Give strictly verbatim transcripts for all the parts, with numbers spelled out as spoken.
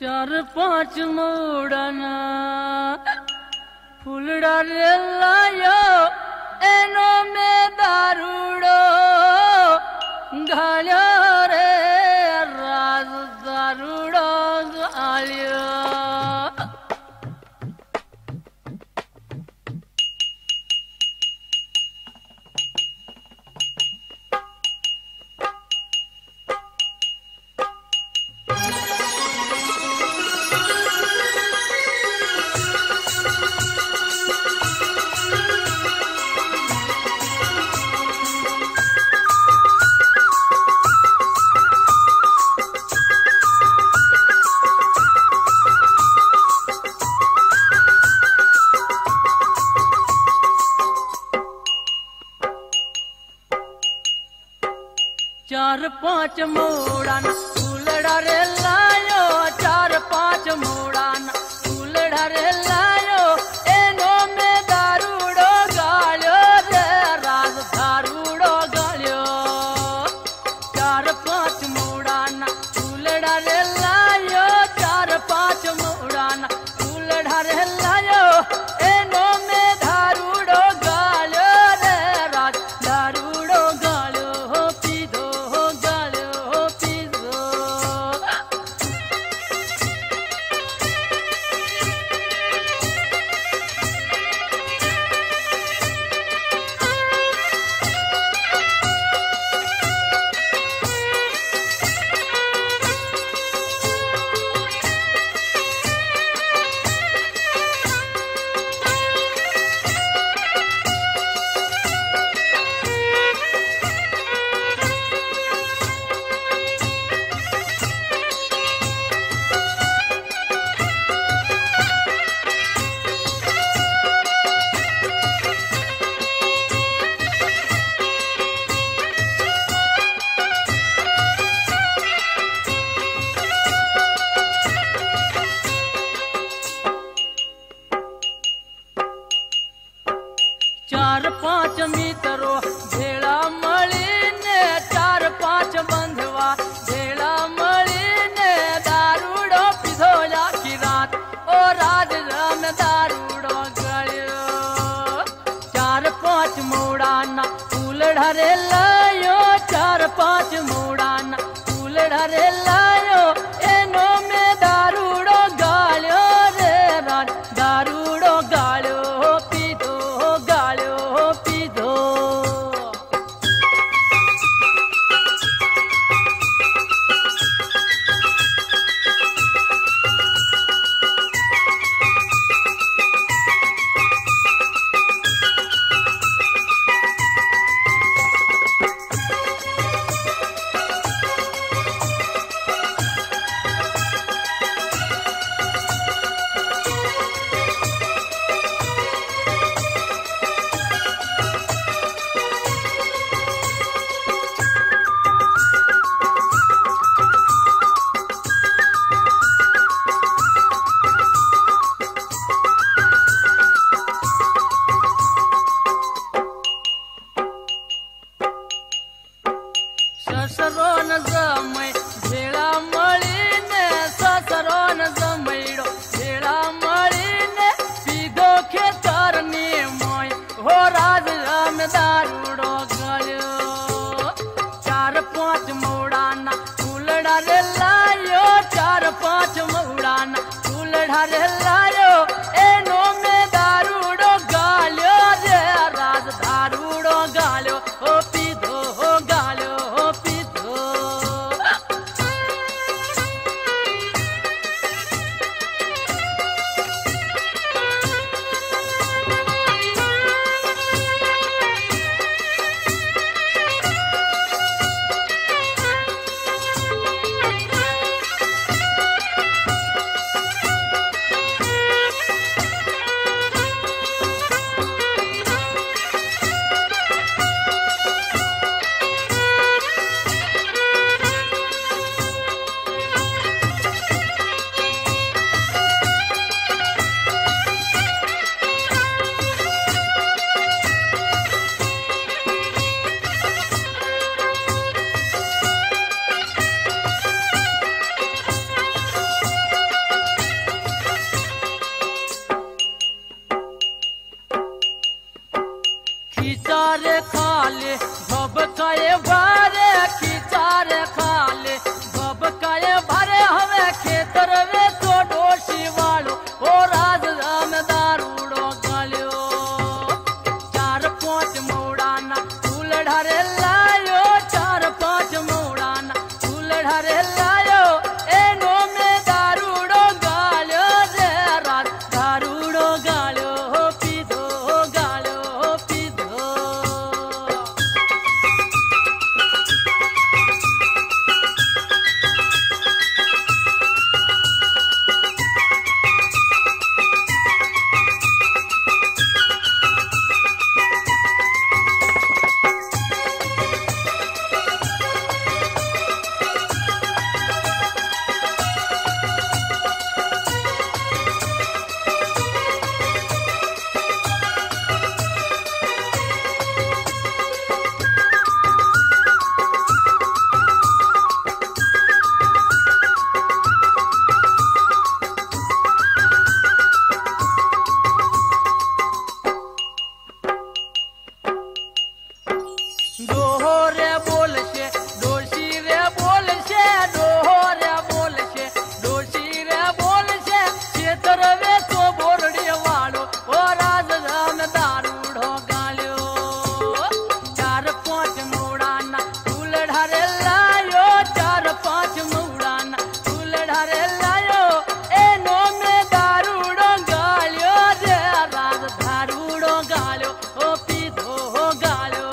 चार पांच मोड़ना फूलड़ा रे लायो एनो में दारूड़ो घालो रे राज दारूड़ो घालियो। चार पांच मोड़ाना फूलड़ा रे लायो चार पांच मोड़ाना फूलड़ा रे लायो एनो में दारूड़ो गालियो रे राज दारूड़ो गालियो। चार पांच मोड़ाना फूलड़ा रे लायो चार पांच मोड़ाना फूलड़ा रे लायो एनो में दारूड़ो गालियो रे राज दारूड़ो गालियो। चार पांच मित्रों भेड़ा मळीने चार पांच बंधवा भेड़ा मळीने दारूड़ो पीधो आखी रात ओ राज राम दारूड़ो गळ्यो। चार पांच मोड़ाना फूलड़ा रे लायो चार पांच मोड़ाना फूलड़ा रे लायो एनो में दारूड़ो गालियो रे राज दारूड़ो गालियो पीधो गालियो पीधो। ससरो न जमै भेड़ा मळीने ससरो न जमैड़ो भेड़ा मळीने पीधो खेतरनी मोय हो राज राम दारूड़ो गळ्यो। चार पांच मोड़ाना फूलड़ा रे लायो चार पांच मोड़ाना फूलड़ा रे लायो एनो में दारूड़ो गालियो रे राज दारूड़ो गालियो ओ पीधो हो गालियो पीधो। खिचारे खाले भबकाए भरे खिचारे खाले भबकाए भरे हवे खेतर वे तो डोशी वालो ओ राज राम दारूड़ो गाल्यो चार पांच मोड़ाना फूल ढारे लायो चार पांच मोड़ाना फूल ढारे लायो एनो में दारूड़ो गाल्यो रे राज दारूड़ो गाल्यो पीधो गाल्यो पीधो डोहो रे बोल से डोशी रे बोल से डोहो रे बोल से डोशी रे बोल से क्षेत्र वे तो बोरड़ी वालो ओ राज राम दारूड़ो गाल्यो चार पांच मुड़ाना फूल ढारे लायो चार पांच मुड़ाना फूल ढारे लायो एनो में दारूड़ो गाल्यो रे राज दारूड़ो गाल्यो ओ पीधो गाल्यो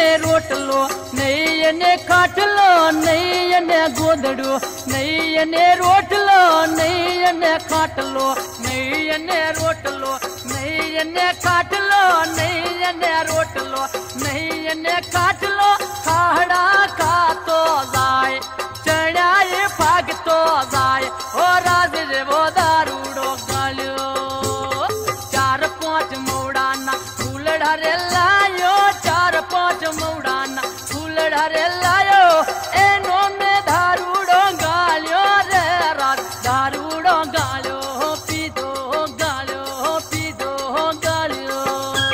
રોટલો નહીં એને ખાટલો નહીં એને ગોદડો નહીં એને રોટલો નહીં એને ખાટલો નહીં એને રોટલો નહીં એને ખાટલો નહીં એને રોટલો નહીં એને ખાટલો ખાડા ખાતો જાય ચણ્યાએ ભાગતો જાય ઓ રાજ રેવો દારૂડો ગાલ્યો ચાર પાંચ મોડાના ફૂલડા રે લાયો ચાર પાંચ મોડાના ફૂલડા રે લાયો એનો મેં દારૂડો ગાલ્યો રે રાત દારૂડો ગાલ્યો પીધો ગાલ્યો પીધો ગાલ્યો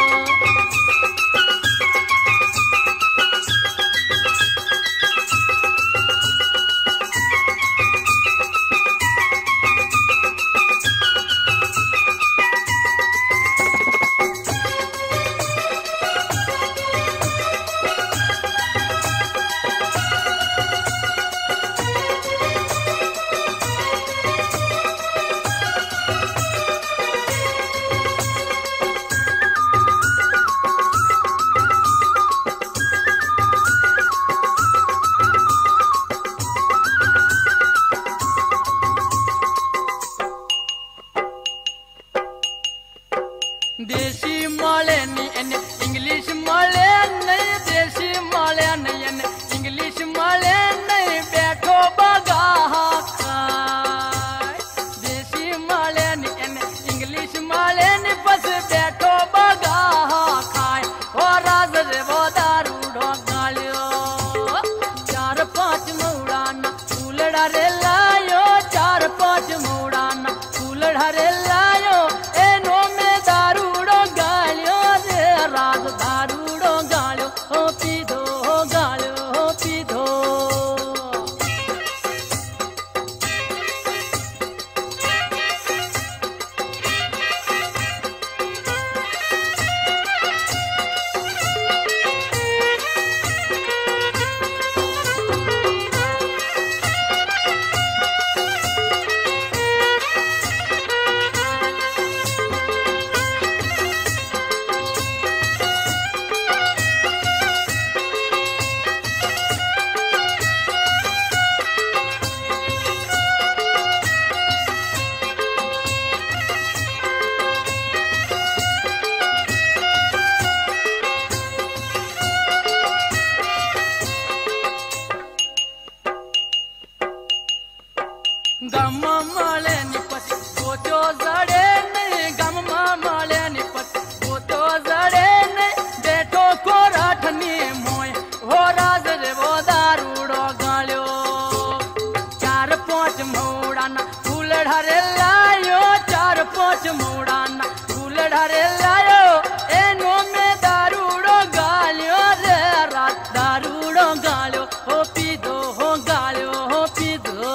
દેશી મળે નહીં એને ઇંગ્લિશ મળે નહીં દેશી મળે નહીં એને ઇંગ્લિશ મળે નહીં બેઠો બગા ખાય દેશી મળે નહીં એને ઇંગ્લિશ મળે નહીં પછી બેઠો બગા ખાય ઓ રાજ રેવો દારૂડો ગાલ્યો ચાર પાંચ મોડાના ફૂલડા રે લાયો ચાર પાંચ મોડાના ફૂલડા રે લાયો એનો મેં દારૂડો ગાલ્યો રે રાજ દારૂડો ગાલ્યો ઓ પીધો ગાલ્યો પીધો ગામમાં મળે ની પછી ગોતો જડે નહીં ગામમાં મળે ની પછી ગોતો જડે નહીં બેઠો કોરાઠની મોય હો રાજ રેવો દારૂડો ગાલ્યો ચાર પાંચ મોડાના ફૂલડા રે લાયો ચાર પાંચ મોડાના ફૂલડા રે લાયો એનો મેં દારૂડો ગાલ્યો રે રાત દારૂડો ગાલ્યો હો પીધો હો ગાલ્યો હો પીધો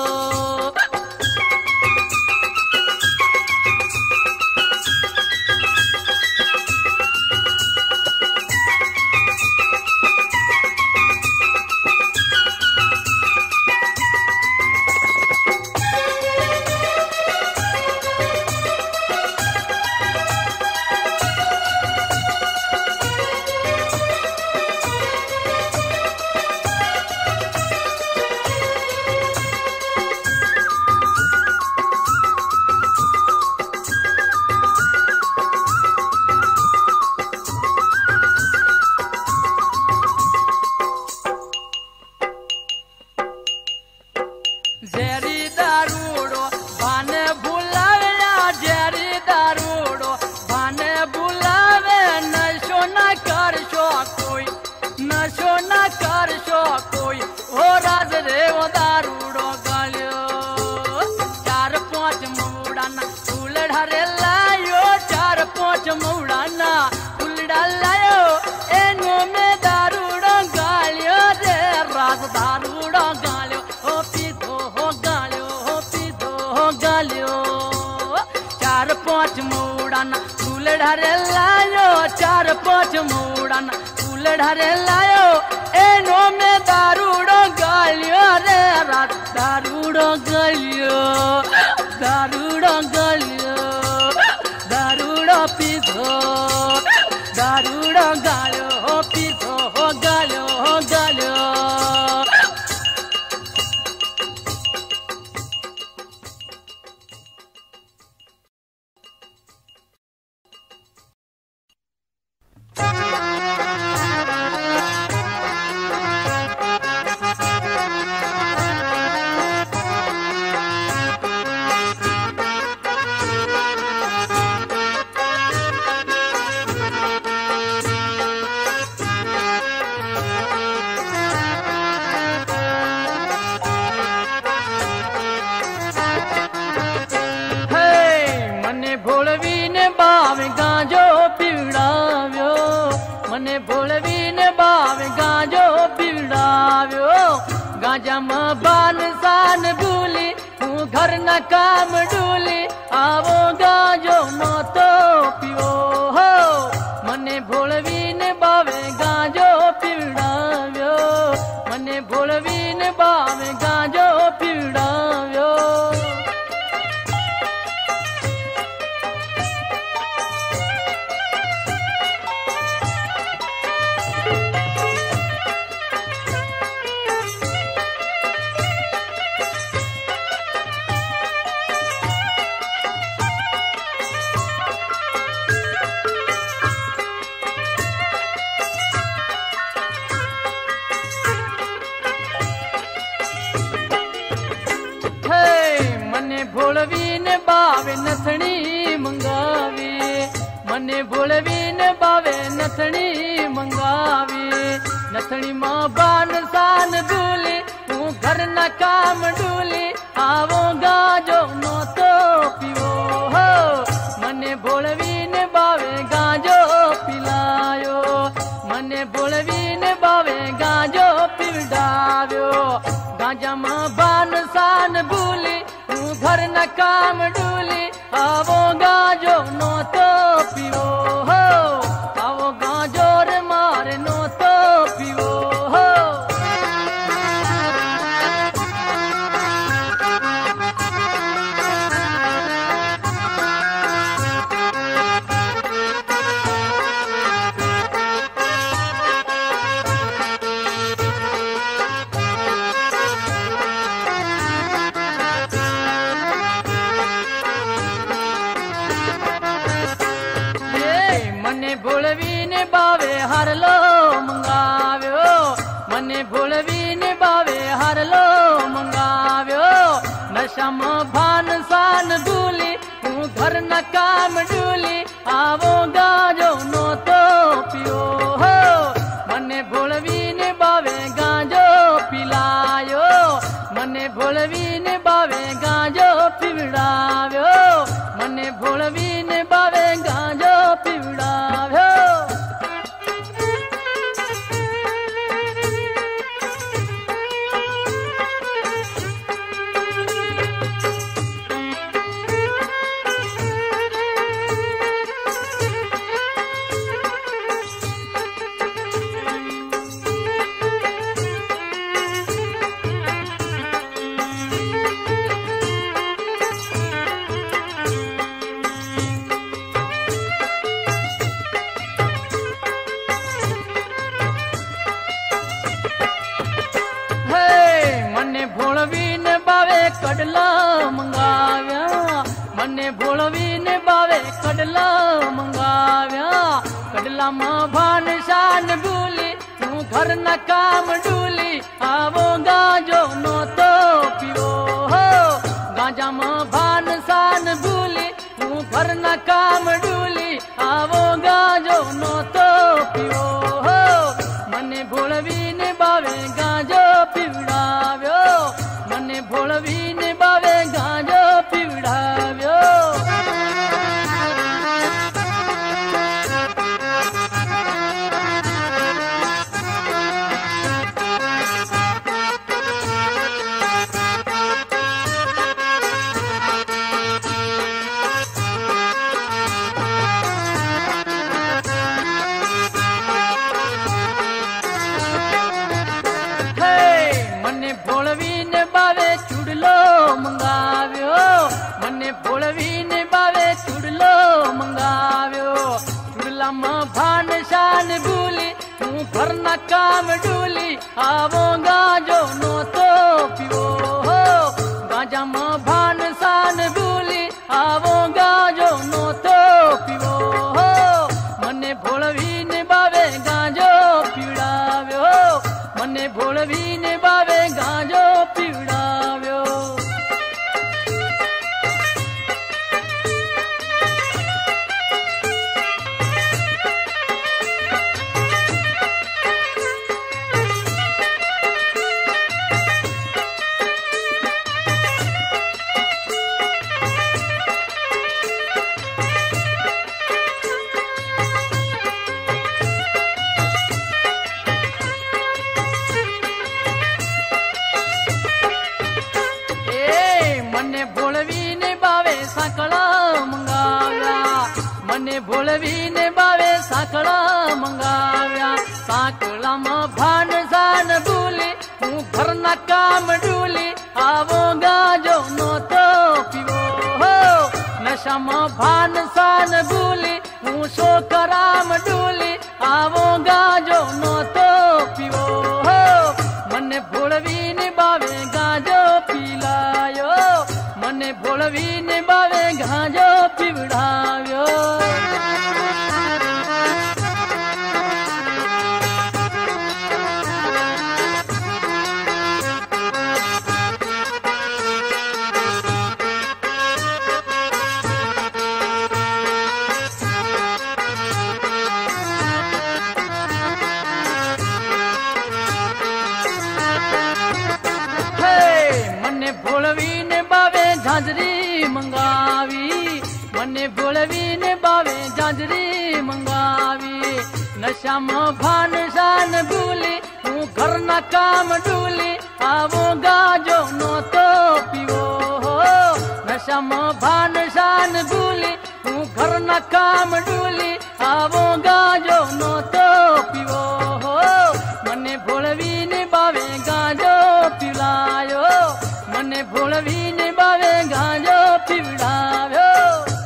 ઝેરી દારૂડો ભાને ભૂલાવ્યા ઝેરી દારૂડો ભાને ભૂલાવે નશો ના કરશો કોઈ નશો ના કરશો કોઈ ઓ રાજ રેવો દારૂડો ગાલ્યો ચાર પાંચ મોડાના ફૂલડા રે લાયો ચાર પાંચ મોડાના ફૂલડા લાયો એનો મેં દારૂડો ગાલ્યો રે રાજ દારૂડો ગાલ્યો ઓ પીધો ગાલ્યો પીધો ગાલ્યો ચાર પાંચ મોડાના ફૂલડા રે લાયો ચાર પાંચ મોડાના ફૂલડા રે લાયો એનો મેં દારૂડો ગાલ્યો રે રાત દારૂડો ગાલ્યો દારૂડો ગાલ્યો દારૂડો પીધો દારૂડો ગાલ્યો પીધો ગાલ્યો गाजा में बान सान भूली हूँ घर न काम डूली आवो गाजो नो तो पीओ हो मने भोळवी ने बावे गाजो पीवडाव्यो मने भोळवी ने बावे गाजो पीवडाव्यो मने भोळवी ने बावे नथणी मंगावी मने भोळवी ने बावे नथणी मंगावी नथणी मां बान सान डूली तू घर न काम डूली आवो गाजो नो तो पीओ हो मने भोळवी ने बावे गाजो पिलायो मने भोळवी ने बावे गाजो पीवडाव्यो गाजा मां बान सान भूली घर न काम डूली आवो गाजो नो तो पीओ हो आवो गाजो रे मारे नो तो पीओ हो मने भोळवी ने बावे हरलो मंगाव्यो मने भोळवी ने बावे हरलो मंगाव्यो नशा में भान सान डूली हूँ घर न काम डूली आवो गाजो नो तो पीओ हो मने भोळवी ने बावे गाजो पिलायो मने भोळवी ने बावे गाजो पीवडाव्यो मने भोळवी ने बावे गाजो पीवडाव्यो मने भोळवी ने बावे कडला मंगाव्या मने भोळवी ने बावे कडला मंगाव्या कडला मां भान शान डूली तू घर न काम डूली आवो गाजो नो तो पीओ हो गाजा मां भान शान डूली तू घर न काम डूली आवो गाजो नो तो पीओ हो मने भोळवी ने बावे गाजो पीवडाव्यो मने भोळवी ने बावे गाजो पीवडाव्यो मने भोळवी ने बावे चुडलो मंगाव्यो मने भोळवी ने बावे चुडलो मंगाव्यो चुडला मां भान शान भूली तू घर न काम डूली आवो गाजो नो तो पीओ हो गाजा मां भान शान भूली आवो गाजो नो तो पीओ हो मने भोळवी ने बावे गाजो पीवडाव्यो मने भोळवी ने बावे गाजो पीवडाव्यो ભોળવીને બાવે સાંકળા મંગાવ્યા સાંકળામાં ભાન સાન ભૂલી હું ઘરના કામ ડૂલી આવો ગાજો નોતો પીવો હો નશામાં ભાન સાન ભૂલી હું છોકરામ ડૂલી આવો ગાજો નોતો પીવો હો મને ભોળવીને બાવે ગાજો પીલાયો મને ભોળવીને બાવે ગાજો પીવડાવ્યો ભોળવીને બાવે ઝાંઝરી મંગાવી મને ભોળવીને બાવે ઝાંઝરી મંગાવી નશામાં ભાન શાન ભૂલી હું ઘરના કામ ડૂલી આવો ગાજો નોતો પીવો હો નશામાં ભાન શાન ભૂલી હું ઘરના કામ ડૂલી આવો ગાજો નોતો પીવો હો મને ભોળવીને બાવે ગાજો પીવડાયો મને ભોળવીને બાવે ગાજો પીવડાવ્યો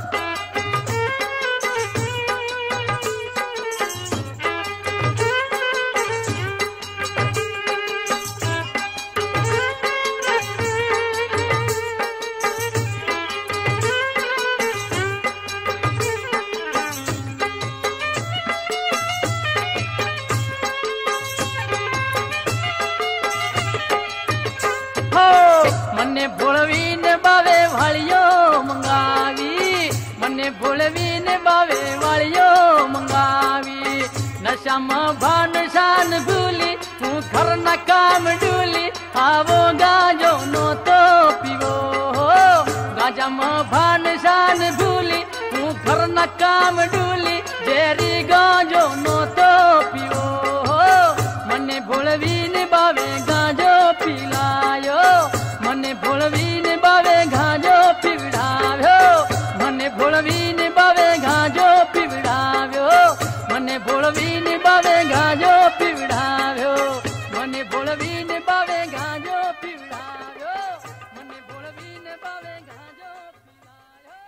મને ભોળવીને બાવે વાળીઓ મંગાવી મને ભોળવીને બાવે વાળીઓ મંગાવી નશામાં ભાન શાન ભૂલી હું ઘરના કામ ડૂલી આવો ગાજો નોતો પીવો ગાજામાં ભાન શાન ભૂલી હું ઘરના કામ ડૂલી ઝેરી ગાજો નોતો પીવો મને ભોળવીને બાવે ગાજો પીલાયો મને ભોળવીને બાવે ગાજો પીવડાવ્યો મને ભોળવીને બાવે ગાજો પીવડાવ્યો મને ભોળવીને બાવે ગાજો પીવડાવ્યો મને ભોળવીને બાવે ગાજો પીવડાવ્યો મને ભોળવીને બાવે ગાજો પીવડાવ્યો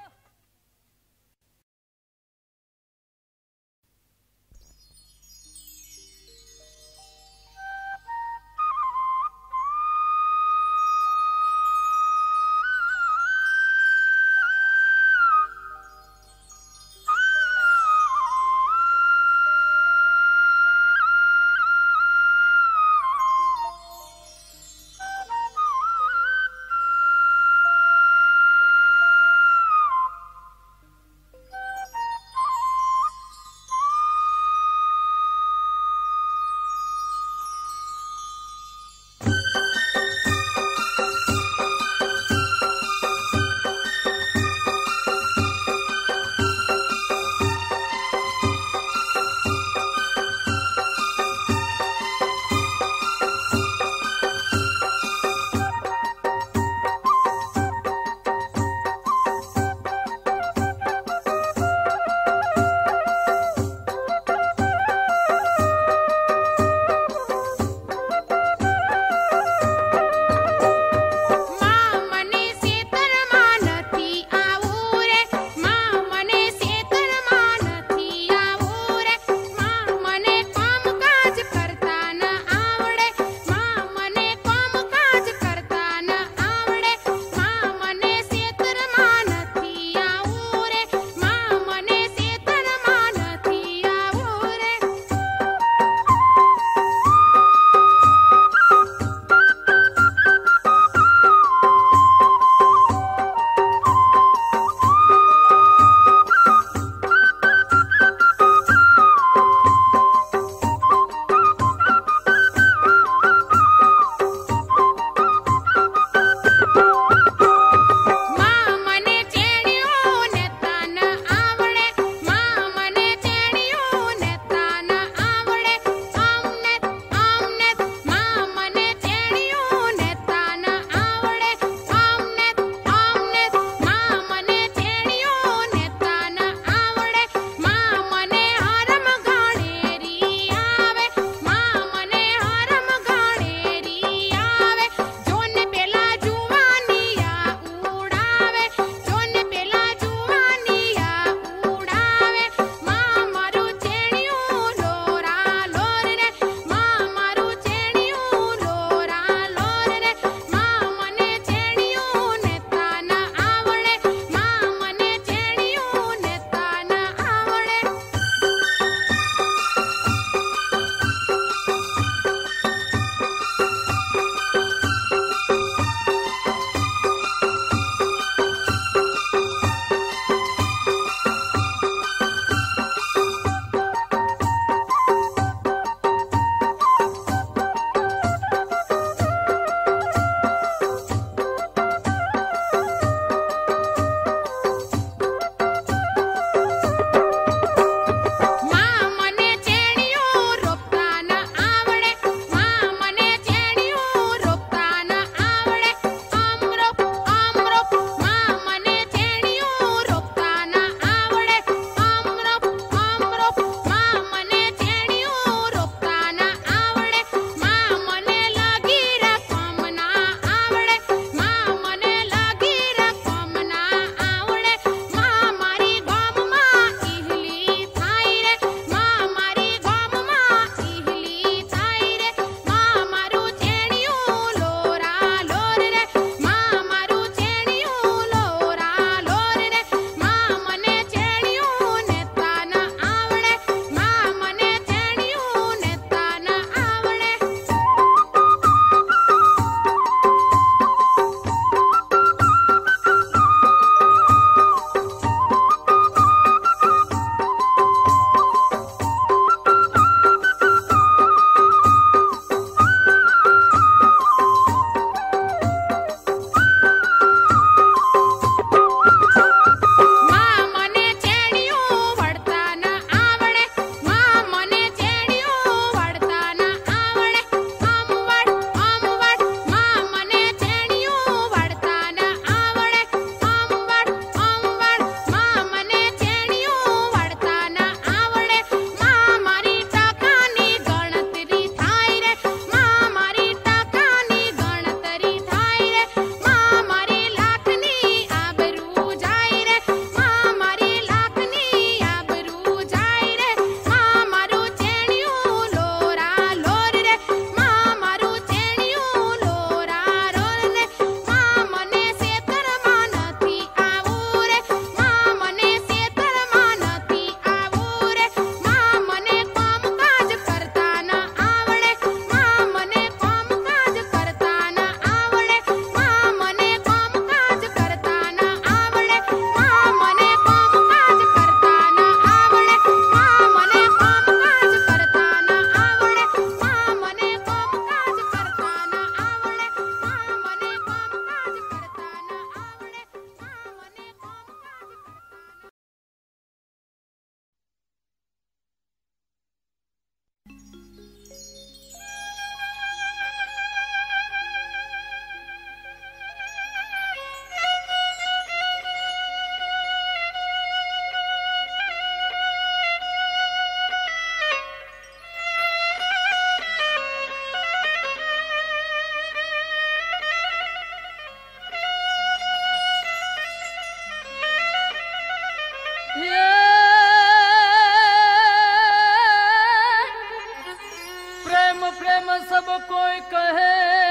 કોઈ કહે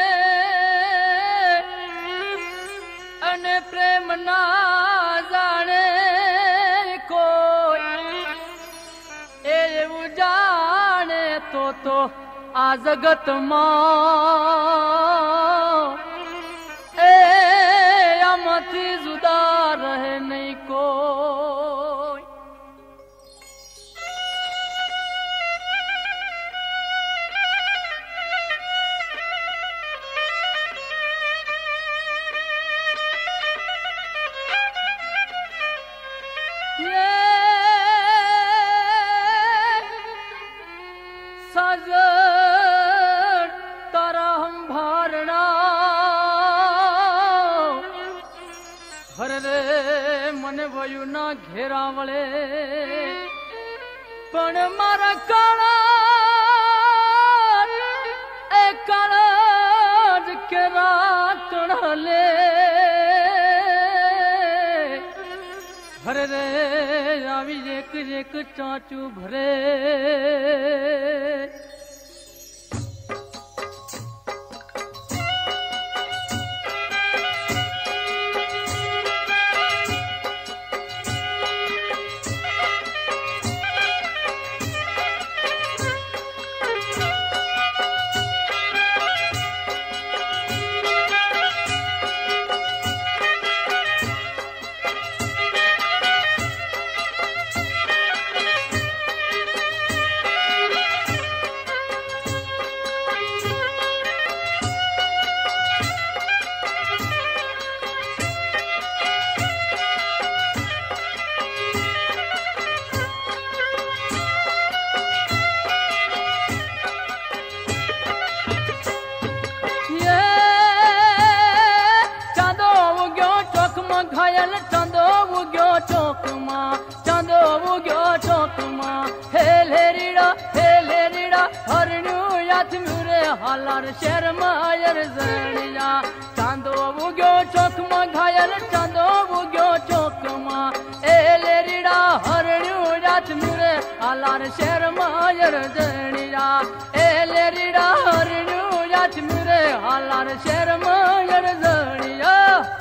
અને પ્રેમ ના જાણે કોઈ એ એવું જાણે તો તો આ જગતમાં એ આમાંથી જુદા રહે નહીં કોઈ. साजन तारा हम भारना हर रे मन वयु ना घेरा वळे पण मारा काळा ए काळा के रातण ले हर रे આવી એક એક ચાચું ભરે घायल चंदो उग्यो चौकमा चंदो उग्यो चौकमा हेले रीड़ा हेले रीड़ा हरणु याथ मुरे हालार शहर मायर जणिया चंदो उग्यो चौकमा घायल चंदो उग्यो चौकमा हेले रीड़ा हरणु याथ मुरे हालार शहर मायर जणिया हेले रीड़ा हरणु याथ मुरे हालार शहर मायर जणिया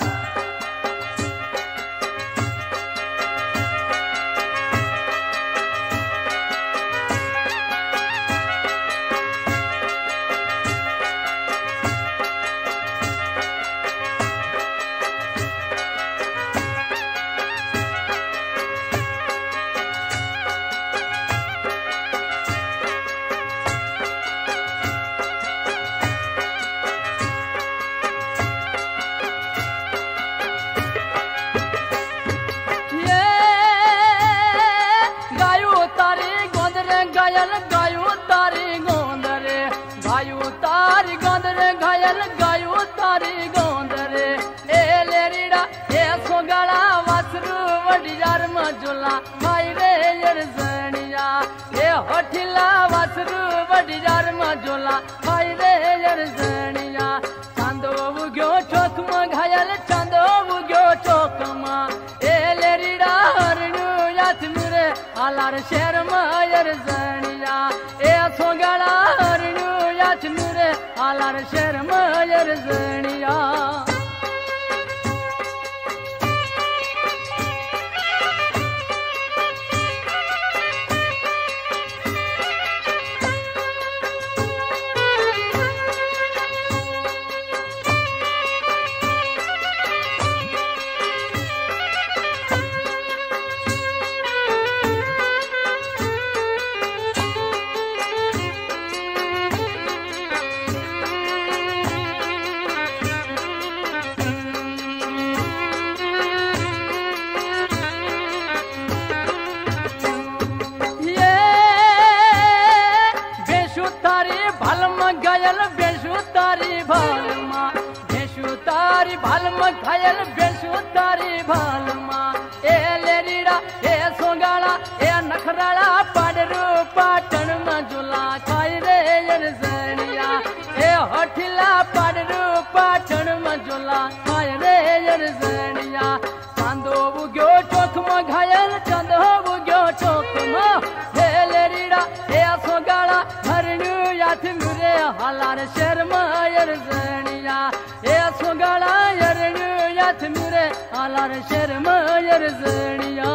घायल गायो तारी गोंद रे गायो तारी गोंद रे घायल गायो तारी गोंद रे ए लेरीड़ा ए सोगाला वासरू वडियार मजुला भाई रे यर जणिया ए होठिला वासरू वडियार मजुला भाई रे यर जणिया चांदो उग्यो चौकमा घायल चांदो उग्यो चौकमा ए लेरीड़ा हरणु याथ मुरे हालार शहर मायर जणिया ए सोगाला हरणु याथ मुरे हालार शहर मायर जणिया घायल बेसु तारी भालमा बेसु तारी भालमा घायल बेसु तारी भालमा ए लेरीड़ा ए सोगाला ए नखराला पाडरू पाटण मजुला खाई रे यर जणिया ए होठिला पाडरू पाटण मजुला खाई रे यर जणिया चांदो उग्यो चौकमा घायल चांदो उग्यो चौकमा ए लेरीड़ा ए सोगाला हरणु याथ मुरे हाल हालार शर्म यरजनिया ए सोगड़ा यरनु याथ मुरे हालार शर्म यरजनिया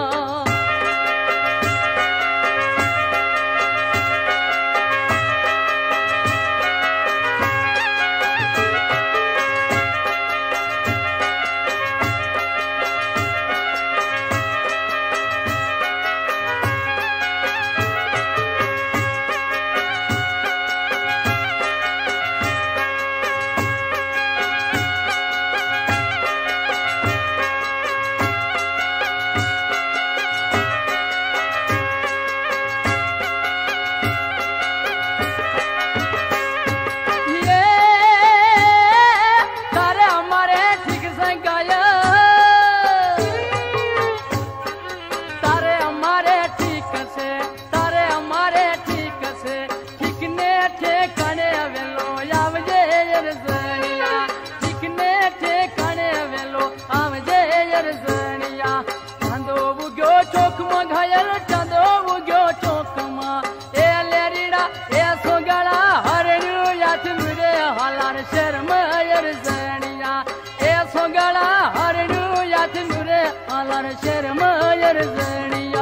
शर्म यरजनिया ए सोगड़ा हरनु याथ मुरे हालार शर्म यरजनिया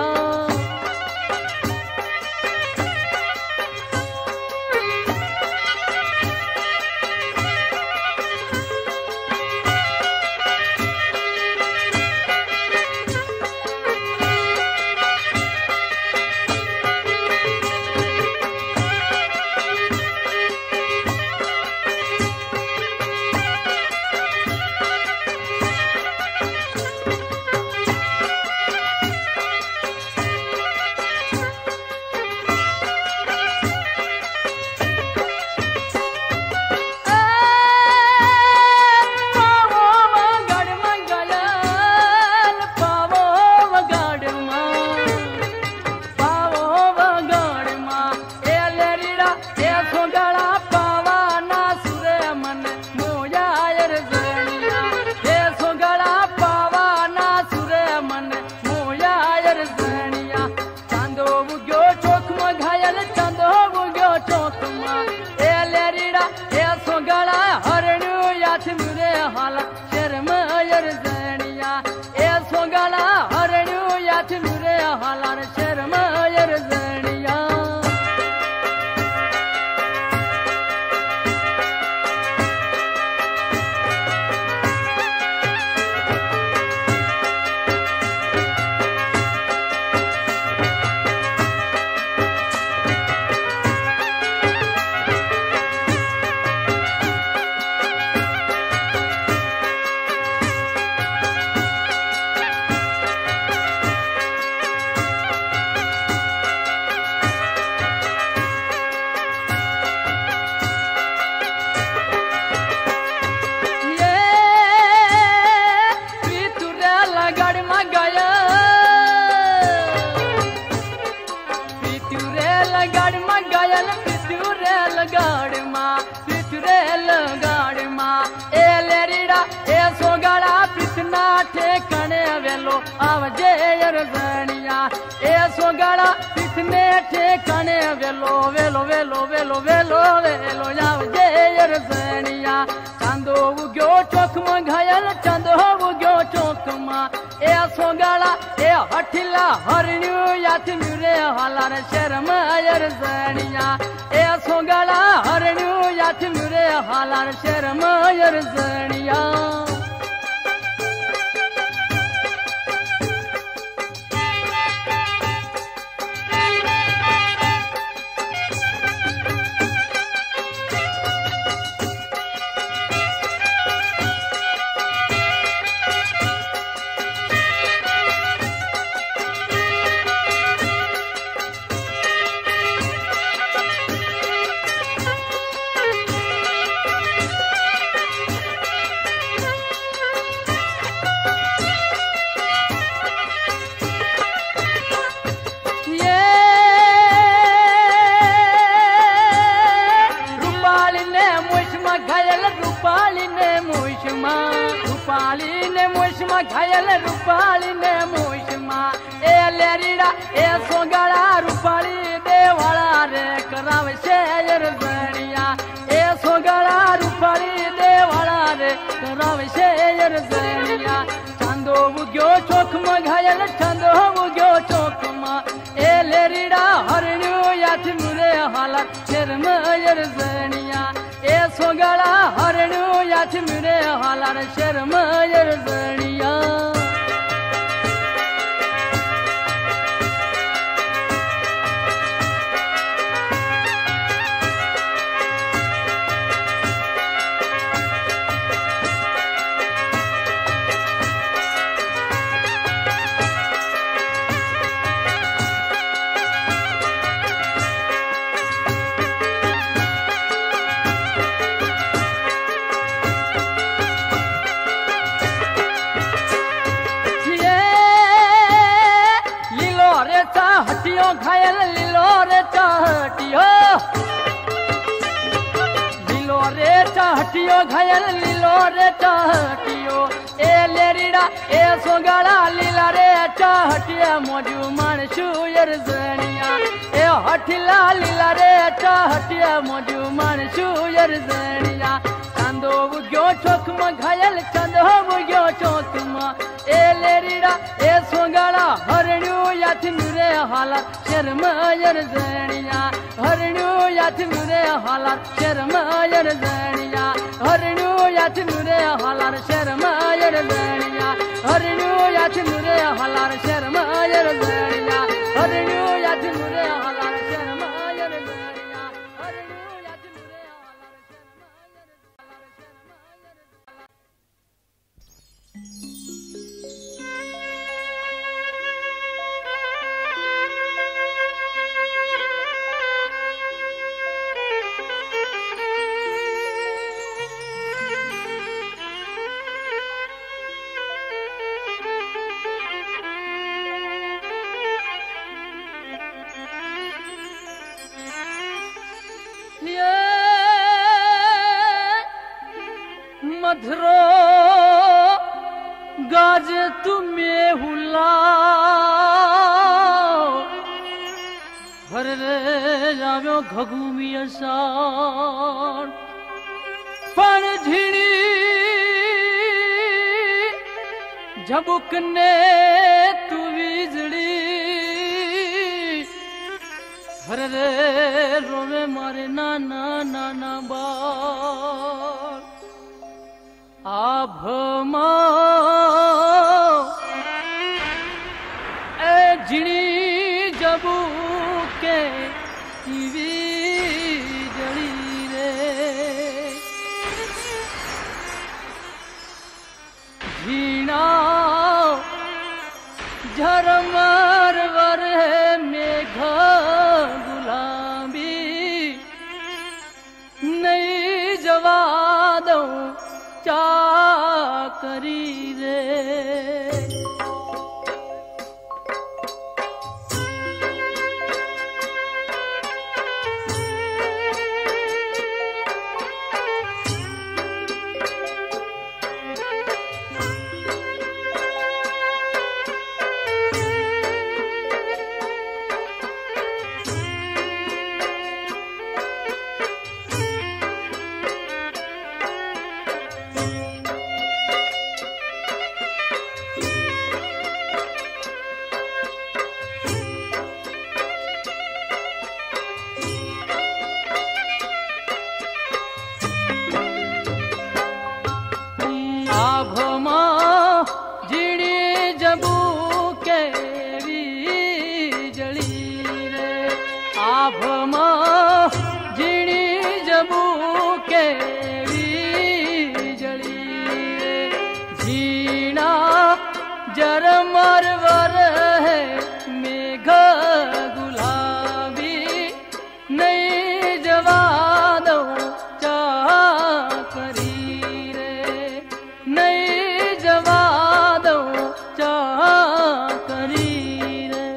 शर्म यरजनिया ए सोगड़ा हरनु याथ मुरे हालार शर्म यरजनिया आवजे यरजनिया ए सोगड़ा पिछने ठेकाने वेलो वेलो वेलो वेलो वेलो वेलो आवजे यरजनिया चांदो उग्यो चौक में घायल चांदो उग्यो चौक में ए सोगड़ा ए हठिला हरनु याथ मुरे हालार शर्म यरजनिया ए सोगड़ा हरनु याथ मुरे हालार शर्म यरजनिया रूपाली ने मुशमा घायल रूपाली ने मुशमा ए लेरीड़ा ए सोगड़ा रूपाली देवाला रे कराव शेर बनिया ए સોગળા રૂપાળી દેવાળા રે કરાવશે અરજણિયા ચાંદો ઉગ્યો ચોકમાં ઘાયલ ચાંદો ઉગ્યો ચોકમાં એ લેરીડા હરણ્યું યાથનું રે હાલત શેરમાં અરજણિયા એ સોગળા હરણ્યું યાથનું રે હાલત શેરમાં અરજણિયા हटियो घायल लीलो रे चाहटियो लीलो रे चाहटियो घायल लीलो रे चाहटियो ए लेरीड़ा ए सोगड़ा लीला रे चाहटिया मोजू मानसू अरजणिया ए हठिला लीला रे चाहटिया मोजू मानसू अरजणिया चांदो उग्यो चौक में घायल चांदो उग्यो चौक में ए लेरीड़ा ए सोगड़ा हरण्यू याथिन रे हालत शर्मा अरजणिया हरण्यू याथिन रे हालत शर्मा अरजणिया हरण्यू याथिन रे हालत शर्मा अरजणिया हरण्यू याथिन रे हालत शर्मा अरजणिया हरण्यू याथिन रे हालत शर्मा अरजणिया हरण्यू याथिन रे हालत मधुरो गाज तुम्हें हुला भर रे जाव्यो घगुमी असार पण झीणी झबुकने तू वीजड़ी भर रे रोवे मारे नाना नाना बार आभमा ए झिणी जबू के जड़ी रे झीणा झरमर वर मेघ गुलाबी नहीं जवा दऊं चा करी रे जरमर वर है मेघ गुलाबी नहीं जवा दो चा करी रे नहीं जवा दो चा करी रे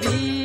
દી